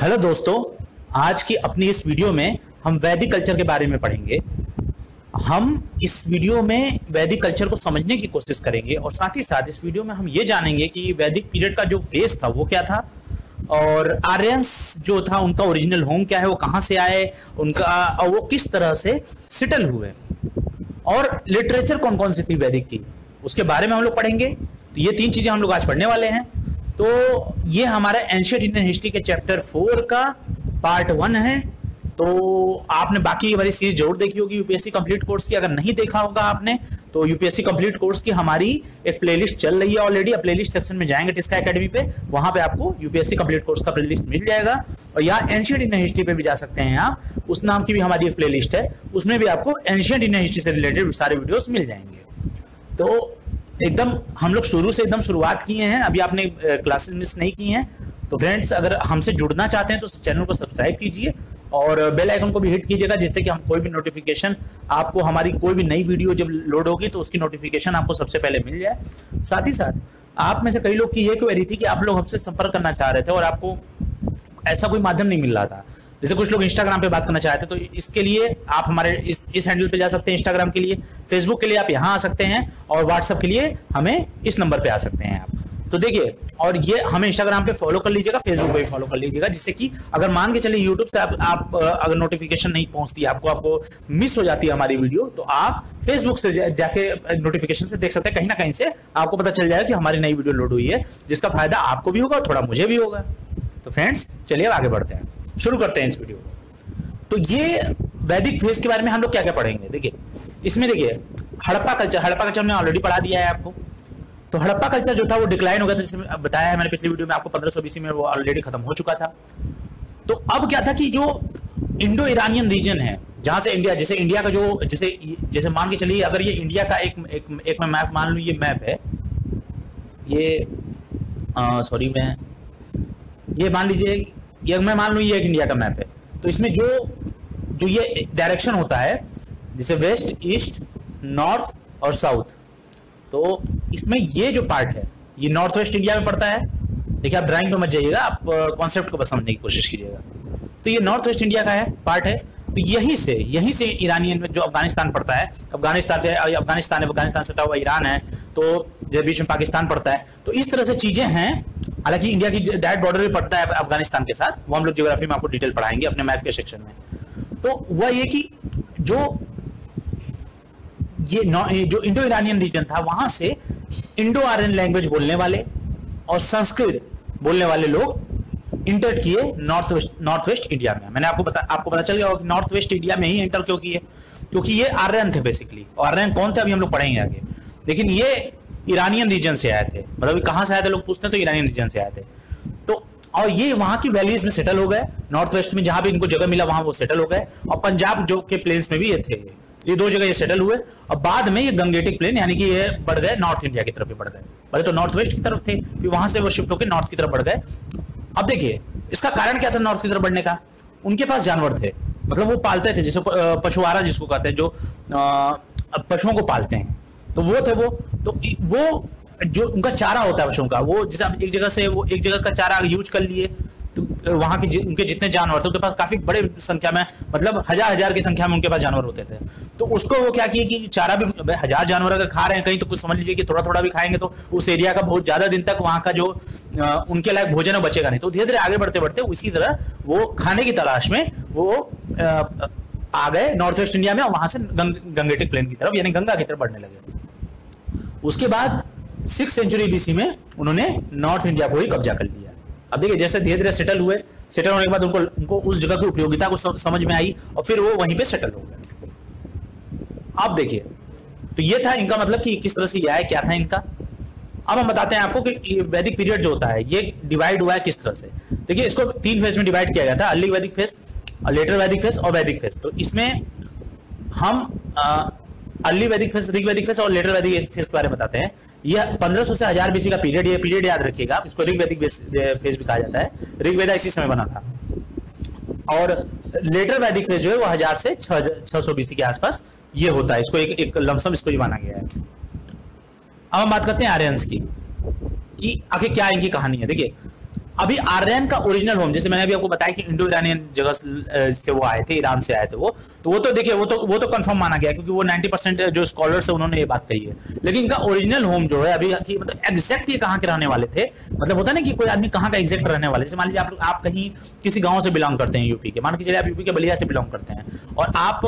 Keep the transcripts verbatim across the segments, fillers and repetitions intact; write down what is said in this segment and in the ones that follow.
Hello दोस्तों, आज की अपनी इस वीडियो में हम वैदिक कल्चर के बारे में पढ़ेंगे। हम इस वीडियो में वैदिक कल्चर को समझने की कोशिश करेंगे और साथ ही साथ इस वीडियो में हम ये जानेंगे कि वैदिक पीरियड का जो फेस था वो क्या था और आर्यंस जो था उनका ओरिजिनल होम क्या है, वो कहाँ से आए, उनका वो किस तरह से सेटल हुए और लिटरेचर कौन कौन सी थी वैदिक की, उसके बारे में हम लोग पढ़ेंगे। तो ये तीन चीजें हम लोग आज पढ़ने वाले हैं। तो ये हमारा एंशिएंट इंडियन हिस्ट्री के चैप्टर फोर का पार्ट वन है। तो आपने बाकी वाली सीरीज जरूर देखी होगी यूपीएससी कंप्लीट कोर्स की। अगर नहीं देखा होगा आपने तो यूपीएससी कंप्लीट कोर्स की हमारी एक प्लेलिस्ट चल रही है ऑलरेडी। आप प्लेलिस्ट सेक्शन में जाएंगे टिस्का एकेडमी पे, वहां पे आपको यूपीएससी कंप्लीट कोर्स का प्लेलिस्ट मिल जाएगा। और यहाँ एंशिएंट इंडियन हिस्ट्री पे भी जा सकते हैं आप, उस नाम की भी हमारी एक प्लेलिस्ट है, उसमें भी आपको एंशिएंट इंडियन हिस्ट्री से रिलेटेड सारे वीडियोस मिल जाएंगे। तो एकदम हम लोग शुरू से एकदम शुरुआत किए हैं, अभी आपने क्लासेस मिस नहीं की हैं। तो फ्रेंड्स, अगर हमसे जुड़ना चाहते हैं तो चैनल को सब्सक्राइब कीजिए और बेल आइकन को भी हिट कीजिएगा, जिससे कि हम कोई भी नोटिफिकेशन आपको, हमारी कोई भी नई वीडियो जब लोड होगी तो उसकी नोटिफिकेशन आपको सबसे पहले मिल जाए। साथ ही साथ आप में से कई लोग की ये क्वेरी थी कि आप लोग हमसे संपर्क करना चाह रहे थे और आपको ऐसा कोई माध्यम नहीं मिल रहा था। जैसे कुछ लोग इंस्टाग्राम पे बात करना चाहते हैं, तो इसके लिए आप हमारे इस इस हैंडल पे जा सकते हैं इंस्टाग्राम के लिए। फेसबुक के लिए आप यहाँ आ सकते हैं और व्हाट्सएप के लिए हमें इस नंबर पे आ सकते हैं आप। तो देखिए, और ये हमें इंस्टाग्राम पे फॉलो कर लीजिएगा, फेसबुक पे भी फॉलो कर लीजिएगा, जिससे कि अगर मान के चलिए यूट्यूब से आप, आप अगर नोटिफिकेशन नहीं पहुंचती आपको आपको मिस हो जाती है हमारी वीडियो, तो आप फेसबुक से जा, जाके नोटिफिकेशन से देख सकते हैं। कहीं ना कहीं से आपको पता चल जाएगा कि हमारी नई वीडियो लोड हुई है, जिसका फायदा आपको भी होगा और थोड़ा मुझे भी होगा। तो फ्रेंड्स, चलिए आगे बढ़ते हैं, शुरू करते हैं इस वीडियो को। तो ये वैदिक फेज के बारे में हम लोग क्या क्या पढ़ेंगे। देखिए, इसमें देखिए हड़प्पा कल्चर, हड़प्पा कल्चर में ऑलरेडी पढ़ा दिया है आपको। तो हड़प्पा कल्चर जो था वो डिक्लाइन हो गया था, जैसे बताया है मैंने पिछली वीडियो में आपको, पंद्रह सौ बीसी में वो ऑलरेडी खत्म हो चुका था। तो अब क्या था कि जो इंडो ईरानियन रीजन है, जहां से इंडिया, जैसे इंडिया का जो, जैसे जैसे मान के चलिए अगर ये इंडिया का एक एक, एक मैं मैप मान लूं, ये मैप है, ये सॉरी मैं ये मान लीजिए, ये मैं मान लूं ये एक इंडिया का मैप है। तो इसमें जो जो ये डायरेक्शन होता है, जैसे वेस्ट, ईस्ट, नॉर्थ और साउथ, तो इसमें ये जो पार्ट है ये नॉर्थ वेस्ट इंडिया में पड़ता है। देखिए, आप ड्राइंग पे मत जाइएगा, आप कॉन्सेप्ट को बस समझने की कोशिश कीजिएगा। तो ये नॉर्थ वेस्ट इंडिया का है पार्ट है। तो यहीं से यहीं से ईरानियन में जो अफगानिस्तान पड़ता है, अफगानिस्तान से अफगानिस्तान अफगानिस्तान से हुआ ईरान है, तो बीच में पाकिस्तान पड़ता है। तो इस तरह से चीजें हैं। हालांकि इंडिया की डायरेक्ट बॉर्डर भी पड़ता है अफगानिस्तान के साथ, वो हम लोग ज्योग्राफी में आपको डिटेल पढ़ाएंगे अपने मैप के सेक्शन में। तो वह ये कि जो ये जो इंडो ईरानियन रीजन था, वहां से इंडो आर्यन लैंग्वेज बोलने वाले और संस्कृत बोलने वाले लोग इंटर किए north west north west India में। मैंने आपको बता आपको पता चल गया होगा कि नॉर्थ वेस्ट इंडिया में ही इंटर क्यों किए, क्योंकि ये आर्यन थे बेसिकली। और आर्यन कौन थे अभी हम लोग पढ़ेंगे आगे, लेकिन ये ईरानियन रीजन से आए थे। मतलब कहां से आए थे लोग पूछते हैं, तो ईरानियन रीजन से आए थे। तो और ये वहां की वैलीज में सेटल हो गए, नॉर्थ वेस्ट में जहां भी इनको जगह मिला वहां वो सेटल हो गए। और पंजाब जो के प्लेन्स में भी ये थे, ये दो जगह ये सेटल हुए। और बाद में ये गंगेटिक प्लेन, यानी कि ये बढ़ गए नॉर्थ इंडिया की तरफ ही बढ़ गए। पहले तो नॉर्थ वेस्ट की तरफ थे, फिर वहां से वो शिफ्ट होकर नॉर्थ की तरफ बढ़ गए। अब देखिए, इसका कारण क्या था नॉर्थ की तरफ बढ़ने का? उनके पास जानवर थे, मतलब वो पालते थे, जैसे पशुआरा जिसको कहते हैं, जो पशुओं को पालते हैं, तो वो थे वो। तो वो जो उनका चारा होता है पशुओं का, वो जैसे आप एक जगह से वो एक जगह का चारा यूज कर लिए, तो वहां के उनके जितने जानवर थे उनके पास काफी बड़े संख्या में, मतलब हजार हजार की संख्या में उनके पास जानवर होते थे। तो उसको वो क्या किए कि चारा भी हजार जानवर अगर खा रहे हैं कहीं, तो कुछ समझ लीजिए कि थोड़ा थोड़ा भी खाएंगे तो उस एरिया का बहुत ज्यादा दिन तक वहां का जो आ, उनके लायक भोजन बचेगा नहीं। तो धीरे धीरे आगे बढ़ते बढ़ते उसी तरह वो खाने की तलाश में वो आ, आ गए नॉर्थ वेस्ट इंडिया में, और वहां से गंग, गंगेटिक प्लेन की तरफ, यानी गंगा की तरफ बढ़ने लगे। उसके बाद सिक्स सेंचुरी बीसी में उन्होंने नॉर्थ इंडिया को ही कब्जा कर लिया। अब देखिए, जैसे धीरे धीरे सेटल हुए, सेटल होने के बाद उनको उनको उस जगह की उपयोगिता को समझ में आई और फिर वो वहीं पे सेटल हो गए। अब देखिए, तो ये था इनका मतलब कि किस तरह से ये आया, क्या था इनका। अब हम बताते हैं आपको कि वैदिक पीरियड जो होता है ये डिवाइड हुआ है किस तरह से। देखिए, इसको तीन फेज में डिवाइड किया गया था, अर्ली वैदिक फेज, लेटर वैदिक फेज और वैदिक फेज। तो इसमें हम आ, early Vedic phase, Rig Vedic phase और लेटर वैदिक फेज के बारे में बताते हैं। यह पंद्रह सौ से हजार बीसी का पीरियड, ये पीरियड याद रखिएगा, इसको ऋग वैदिक फेज भी कहा जाता है। ऋग वेदा इसी समय बना था। और लेटर वैदिक फेज जो है वो हजार से छह सौ बीसी के आसपास ये होता है। इसको एक, एक लमसम इसको ही माना गया है। अब हम बात करते हैं आर्यंस की कि आखिर क्या इनकी कहानी है। देखिए, अभी आर्यन का ओरिजिनल होम, जैसे मैंने अभी आपको बताया कि इंडो ईरानियन जगह से वो आए थे, ईरान से आए थे वो, तो वो तो देखिए वो तो वो तो कंफर्म माना गया क्योंकि वो नब्बे परसेंट जो स्कॉलर्स है उन्होंने ये बात कही है। लेकिन इनका ओरिजिनल होम जो है अभी कि मतलब एग्जैक्ट ये कहाँ के रहने वाले थे, मतलब होता है ना कि कोई आदमी कहाँ का एग्जैक्ट रहने वाले, जैसे मान लीजिए आप आप कहीं किसी गाँव से बिलोंग करते हैं यूपी के, मान के चलिए आप यूपी के बलिया से बिलोंग करते हैं, और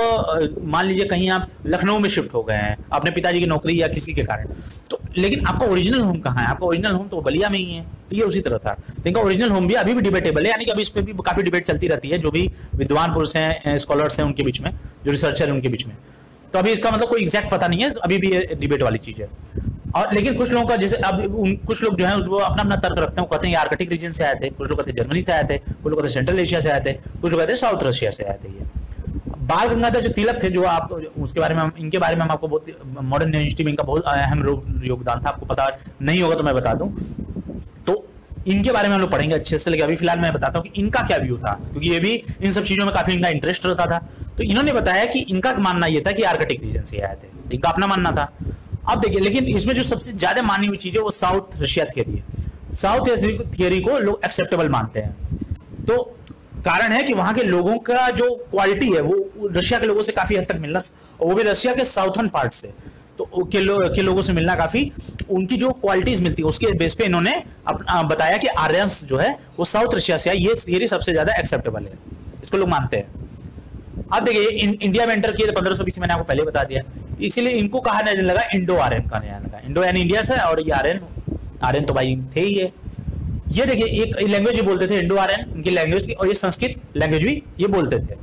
आप मान लीजिए कहीं आप लखनऊ में शिफ्ट हो गए हैं अपने पिताजी की नौकरी या किसी के कारण, तो लेकिन आपका ओरिजिनल होम कहाँ है? आपका ओरिजिनल होम तो बलिया में ही है। तो ये उसी तरह था, तो इनका ओरिजिनल होम भी अभी भी डिबेटेबल है, यानी कि अभी इस पे भी काफी डिबेट चलती रहती है, जो भी विद्वान पुरुष हैं, स्कॉलर्स हैं उनके बीच में, जो रिसर्चर हैं उनके बीच में। तो अभी इसका मतलब कोई एग्जैक्ट पता नहीं है, अभी भी ये डिबेट वाली चीज है। और लेकिन कुछ लोगों का जैसे अब कुछ लोग जो है वो अपना अपना तर्क रखते हैं, कहते हैं आर्कटिक रीजन से आए थे, कुछ लोग कहते हैं जर्मनी से आए थे, कुछ लोग कहते हैं सेंट्रल एशिया से आए थे, कुछ लोग कहते हैं साउथ रशिया से आए थे। ये बाल गंगाधर जो तिलक थे, जो आप उसके बारे में हम इनके बारे में हम आपको बहुत मॉडर्न यूनिवर्सिटी में इनका बहुत अहम योगदान था, आपको पता नहीं होगा तो मैं बता दूं, तो इनके बारे में हम लोग पढ़ेंगे अच्छे से। लेकिन अभी फिलहाल मैं बताता हूँ कि इनका क्या व्यू था, क्योंकि ये भी इन सब चीजों में काफी इनका इंटरेस्ट रहता था। तो इन्होंने बताया कि इनका मानना ये था कि आर्कटिक रीजन से आए थे, इनका अपना मानना था। अब देखिए, लेकिन इसमें जो सबसे ज्यादा मानी हुई चीज है वो साउथ रशिया थियरी है। साउथ थियरी को लोग एक्सेप्टेबल मानते हैं, तो कारण है कि वहां के लोगों का जो क्वालिटी है वो रशिया के लोगों से काफी हद तक मिलना, वो भी रशिया के साउथर्न पार्ट से, तो के, लो, के लोगों से मिलना काफी, उनकी जो क्वालिटीज मिलती है उसके बेस पे इन्होंने अपना बताया कि आर्यंस जो है वो साउथ रशिया से है। ये थियरी सबसे ज्यादा एक्सेप्टेबल है, इसको लोग मानते हैं। अब देखिए इंडिया में एंटर किए पंद्रह सौ बीस, मैंने आपको पहले बता दिया, इसीलिए इनको कहा जाने लगा इंडो आर्यन का नया लगा। इंडो यानी इंडिया से, और ये आर्यन, आर्यन तो भाई थे ही है। ये देखिए एक लैंग्वेज भी बोलते थे इंडो आर्यन, इनकी लैंग्वेज थी, और ये संस्कृत लैंग्वेज भी ये बोलते थे,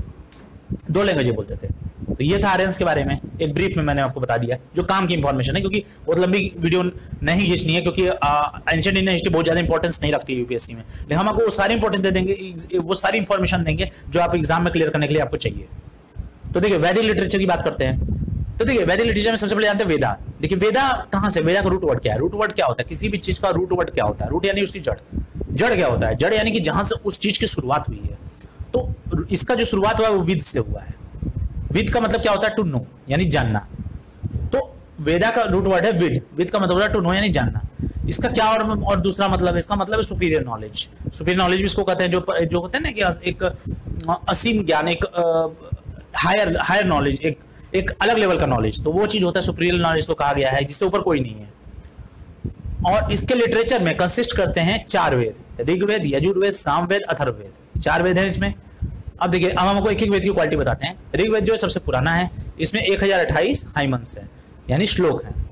दो लैंग्वेज बोलते थे। तो ये था आर्यंस के बारे में, एक ब्रीफ में मैंने आपको बता दिया, जो काम की इंफॉर्मेशन है, क्योंकि बहुत लंबी वीडियो नहीं खींचनी है, क्योंकि एंशिएंट इंडियन हिस्ट्री बहुत ज्यादा इंपॉर्टेंस नहीं रखती है यूपीएससी में, लेकिन हम आपको वो सारी इंपॉर्टेंस दे देंगे, वो सारी इंफॉर्मेशन देंगे जो आप एग्जाम में क्लियर करने के लिए आपको चाहिए। तो देखिए वैदिक लिटरेचर की बात करते हैं, तो देखिए वैदिक लिटरेचर में सबसे पहले जानते हैं वेदा। देखिए वेदा कहाँ से, वेदा का रूट वर्ड क्या है? रूट वर्ड क्या होता है? किसी भी चीज का रूट वर्ड क्या होता है? रूट यानी उसकी जड़, जड़ क्या होता है? जड़ यानी कि जहां से उस चीज की शुरुआत हुई है। तो इसका जो शुरुआत हुआ है वो विद से हुआ है। विद का मतलब क्या होता है? टू नो, यानी जानना। तो वेदा का रूट वर्ड है विद, विद का मतलब है टू नो यानी जानना। इसका क्या और, और दूसरा मतलब है, इसका मतलब है सुपीरियर नॉलेज। सुपीरियर नॉलेज भी इसको कहते हैं, जो जो कहते हैं ना कि एक असीम ज्ञान, एक हायर हायर नॉलेज, एक एक अलग लेवल का नॉलेज, तो वो चीज होता है सुपीरियर नॉलेज, तो कहा गया है जिससे ऊपर कोई नहीं है। और इसके लिटरेचर में कंसिस्ट करते हैं चार वेद, ऋग्वेद, यजुर्वेद, सामवेद, अथर्ववेद, चार वेद हैं इसमें। अब देखिए हम हमको एक एक वेद की क्वालिटी बताते हैं। ऋग्वेद जो है सबसे पुराना है, इसमें एक हजार अट्ठाईस हाइमंस है, यानी श्लोक है।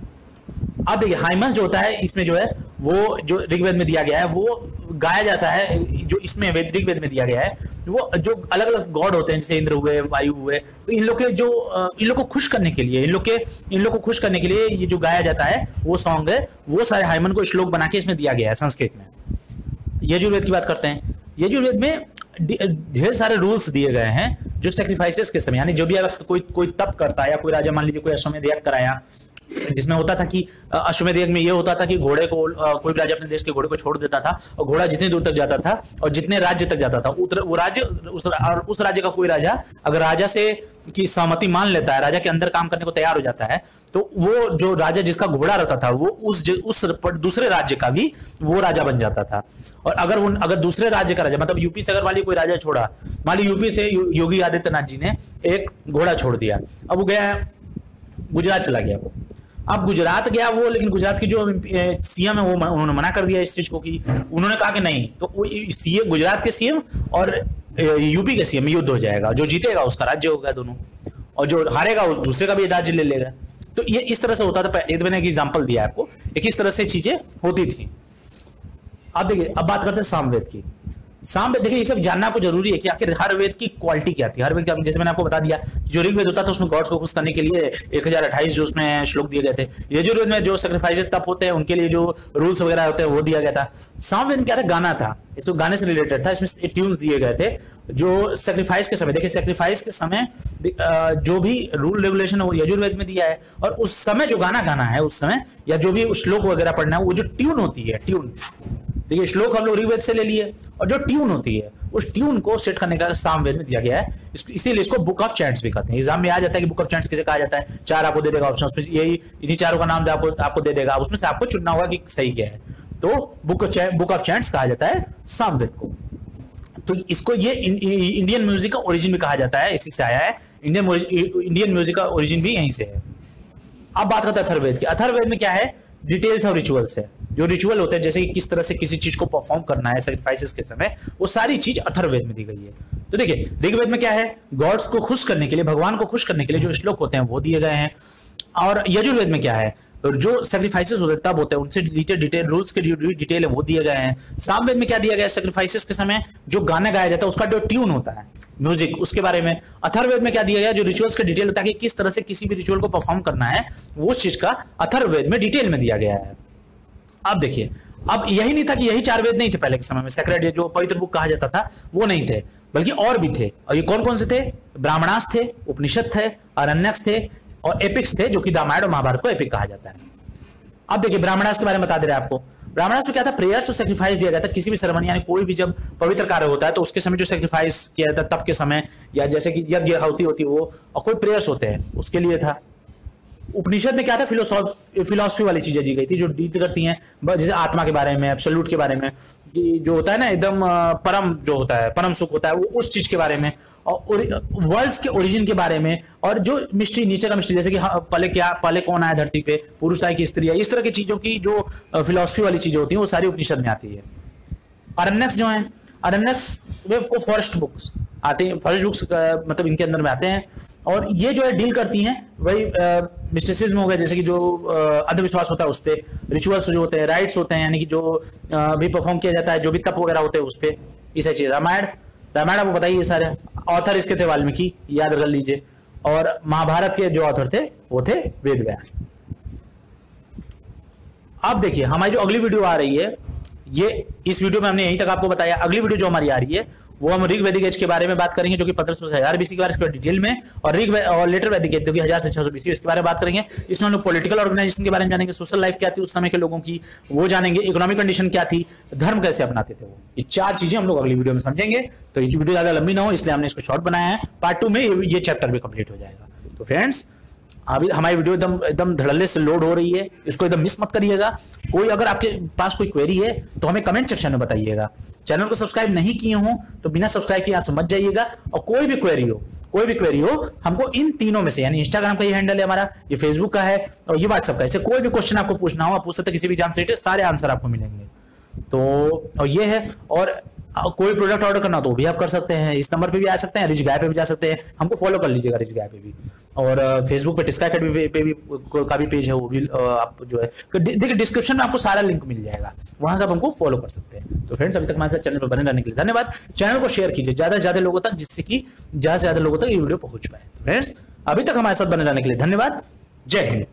अब देखिए हाइमंस जो होता है इसमें जो है वो जो ऋग्वेद में दिया गया है वो गाया जाता है, जो इसमें वैदिक वेद में दिया गया है, वो जो अलग अलग गॉड होते हैं जैसे इंद्र हुए, वायु हुए, तो इन लोग के जो इन लोग को खुश करने के लिए, इन लोग के इन लोग को खुश करने के लिए ये जो गाया जाता है वो सॉन्ग है, वो सारे हाइमन को श्लोक बना के इसमें दिया गया है संस्कृत में। यजुर्वेद की बात करते हैं। यजुर्वेद में ढेर सारे रूल्स दिए गए हैं जो सेक्रीफाइसेस के समय, यानी जो भी अगर कोई कोई तप करता है, या कोई राजा मान लीजिए कोई अश्वमेध यज्ञ कराया, जिसमें होता था कि अश्वमेध यज्ञ में ये होता था कि घोड़े को कोई राजा अपने देश के घोड़े को छोड़ देता था, और घोड़ा जितनी दूर तक जाता था और जितने राज्य तक जाता था वो राज्य उस, उस राज्य का कोई राजा अगर राजा से की सहमति मान लेता है, राजा के अंदर काम करने को तैयार हो जाता है, तो वो जो राजा जिसका घोड़ा रहता था वो उस उस दूसरे राज्य का भी वो राजा बन जाता था। और अगर उन अगर दूसरे राज्य का राजा, मतलब यूपी से अगर वाली कोई राजा छोड़ा, मान ली यूपी से योगी आदित्यनाथ जी ने एक घोड़ा छोड़ दिया, अब वो गया गुजरात चला गया, वो अब गुजरात गया वो, लेकिन गुजरात की जो सीएम है वो उन्होंने मना कर दिया इस चीज को, कि उन्होंने कहा कि नहीं, तो सीएम गुजरात के सीएम और यूपी के सीएम में युद्ध हो जाएगा, जो जीतेगा उसका राज्य होगा दोनों, और जो हारेगा उस दूसरे का भी राज्य ले लेगा। तो ये इस तरह से होता था। एक मैंने एक एग्जांपल दिया आपको, एक इस तरह से चीजें होती थी। अब देखिए अब बात करते हैं सामवेद की। सामवेद देखिए ये सब जानना आपको जरूरी है कि आखिर हर वेद की क्वालिटी क्या थी। हर वेद का जैसे मैंने आपको बता दिया, जो ऋग्वेद होता था उसमें गॉड्स को खुश करने के लिए एक हजार अट्ठाईस जो उसमें श्लोक दिए गए थे। यजुर्वेद में जो सैक्रिफाइसेस तप होते हैं उनके लिए जो रूल्स वगैरह होते हैं वो दिया गया था। सामवेद में क्या था? गाना था, इसको गाने से रिलेटेड था, इसमें ट्यून्स दिए गए थे जो सैक्रिफाइस के समय, देखिए सैक्रिफाइस के समय जो भी रूल रेगुलेशन है वो यजुर्वेद में दिया है, और उस समय जो गाना गाना है उस समय, या जो भी श्लोक वगैरह पढ़ना है, वो जो ट्यून होती है, ट्यून, देखिए श्लोक हम लोग ऋग्वेद से ले लिए, और जो ट्यून होती है उस ट्यून को सेट करने का सामवेद में दिया गया है। इसीलिए इसको बुक ऑफ चैंट्स भी कहते हैं। एग्जाम में आ जाता है कि बुक ऑफ चैंट्स किसे कहा जाता है, चार आपको दे देगा ऑप्शन, उसमें यही इन्हीं चारों का नाम आपको आपको दे देगा, उसमें से आपको चुनना होगा कि सही क्या है। तो बुक बुक ऑफ चैंट्स कहा जाता है सामवेद को। तो इसको ये इंडियन म्यूजिक का ओरिजिन भी कहा जाता है, इसी से आया है। इंडियन इंडियन म्यूजिक का ओरिजिन भी यहीं से है। अब बात करते हैं अथर्ववेद की। अथर्ववेद में क्या है, डिटेल्स और रिचुअल्स है। जो रिचुअल होते हैं, जैसे कि किस तरह से किसी चीज को परफॉर्म करना है सैक्रिफाइसेस के समय, वो सारी चीज अथर्ववेद में दी गई है। तो देखिए ऋग्वेद में क्या है, गॉड्स को खुश करने के लिए, भगवान को खुश करने के लिए जो श्लोक होते हैं वो दिए गए हैं। और यजुर्वेद में क्या है, जो सैक्रिफाइसेस होते हैं तब होते हैं, उनसे रिलेटेड डिटेल रूल्स के डिटेल है वो दिए गए हैं। सामवेद में क्या दिया गया है, सैक्रिफाइसेस के समय जो गाना गाया जाता है उसका जो ट्यून होता है म्यूजिक, उसके बारे में। अथर्ववेद में क्या दिया गया, जो रिचुअल्स का डिटेल होता है कि किस तरह से किसी भी रिचुअल को परफॉर्म करना है, वो चीज का अथर्ववेद में डिटेल में दिया गया है। अब देखिए, अब यही नहीं था कि यही चार वेद नहीं थे पहले के समय में, सेक्रेड जो पवित्र बुक कहा जाता था वो नहीं थे, बल्कि और भी थे। और ये कौन कौन से थे, ब्राह्मणास थे, उपनिषद थे, अरण्यक थे और एपिक्स थे, जो कि रामायण और महाभारत को एपिक कहा जाता है। अब देखिए ब्राह्मणास के बारे में बता दे रहे हैं आपको। ब्राह्मणास में क्या था, प्रेयर्स और सैक्रिफाइस दिया जाता है किसी भी सेरेमनी, यानी कोई भी जब पवित्र कार्य होता है तो उसके समय जो सैक्रिफाइस किया जाता है तब के समय, या जैसे कि यज्ञ होती होती वो, और कोई प्रेयर्स होते हैं उसके लिए था। उपनिषद में क्या था, फिलोसॉफी फिलोसफी वाली चीजें दी गई थी जो डील करती हैं जैसे आत्मा के बारे में, एब्सोल्यूट के बारे में, जो होता है ना एकदम परम, जो होता है परम सुख होता है, वो उस चीज के बारे में, और वर्ल्ड्स के ओरिजिन के बारे में, और जो मिस्ट्री नीचे का मिस्ट्री, जैसे कि पहले क्या, पहले कौन आया धरती पे, पुरुष आया कि स्त्री है, इस तरह की चीजों की जो फिलोसफी वाली चीजें होती हैं वो सारी उपनिषद में आती है। अरण्यक्स जो है, अरण्यक्स वे को फॉरेस्ट बुक्स आते हैं, फॉरेस्ट बुक्स मतलब इनके अंदर में आते हैं, और ये जो है डील करती हैं वही मिस्टिसिज्म हो गया, जैसे कि जो अंधविश्वास होता है उस पर, रिचुअल्स जो होते हैं, राइट्स होते हैं, यानी कि जो भी परफॉर्म किया जाता है, जो भी तप वगैरह होते हैं उस पर, इसे चीज। रामायण रामायण आपको बताइए सारे ऑथर इसके थे वाल्मीकि, याद कर लीजिए। और महाभारत के जो ऑथर थे वो थे वेद व्यास। अब देखिए हमारी जो अगली वीडियो आ रही है, ये इस वीडियो में हमने यहीं तक आपको बताया। अगली वीडियो जो हमारी आ रही है वो हम ऋग वैदिक एज के बारे में बात करेंगे, जो कि पंद्रह सौ से हजार बीसी के बारे में डिटेल में, और ऋग और लेटर वैदिक एज जो कि हजार से छह सौ बीसी इसके बारे में बात करेंगे। इसमें हम लोग पॉलिटिकल ऑर्गेनाइजेशन के बारे में जानेंगे, सोशल लाइफ क्या थी उस समय के लोगों की वो जानेंगे, इकोनॉमिक कंडीशन क्या थी, धर्म कैसे अपनाते थे वो, ये चार चीजें हम लोग अगली वीडियो में समझेंगे। तो ये वीडियो ज्यादा लंबी ना हो इसलिए हमने इसको शॉर्ट बनाया है। पार्ट टू में ये चैप्टर भी कंप्लीट हो जाएगा। तो फ्रेंड्स अभी हमारी वीडियो एकदम एकदम धड़ल्ले से लोड हो रही है, इसको एकदम मिस मत करिएगा। कोई अगर आपके पास कोई क्वेरी है तो हमें कमेंट सेक्शन में बताइएगा। चैनल को सब्सक्राइब नहीं किए हो तो बिना सब्सक्राइब किए यहाँ से मत जाइएगा। और कोई भी क्वेरी हो कोई भी क्वेरी हो हमको इन तीनों में से, यानी इंस्टाग्राम का ये हैंडल है हमारा, ये फेसबुक का है और ये व्हाट्सएप का, इससे कोई भी क्वेश्चन आपको पूछना हो आप पूछ सकते हैं, किसी भी एग्जाम से रिलेटेड सारे आंसर आपको मिलेंगे। तो और ये है, और कोई प्रोडक्ट ऑर्डर करना तो भी आप कर सकते हैं, इस नंबर पे भी आ सकते हैं, रिच गाय पे भी जा सकते हैं, हमको फॉलो कर लीजिएगा रिच गाय पे भी, और फेसबुक पे टिस्का अकेडमी पे भी का भी पेज है, वो भी आप जो है देखिए डिस्क्रिप्शन में आपको सारा लिंक मिल जाएगा, वहां से आप हमको फॉलो कर सकते हैं। तो फ्रेंड्स अभी तक हमारे साथ चैनल पर बने रहने के लिए धन्यवाद। चैनल को शेयर कीजिए ज्यादा से ज्यादा लोगों तक, जिससे कि ज्यादा से ज्यादा लोगों तक ये वीडियो पहुंच पाए। फ्रेंड्स अभी तक हमारे साथ बने रहने के लिए धन्यवाद। जय हिंद।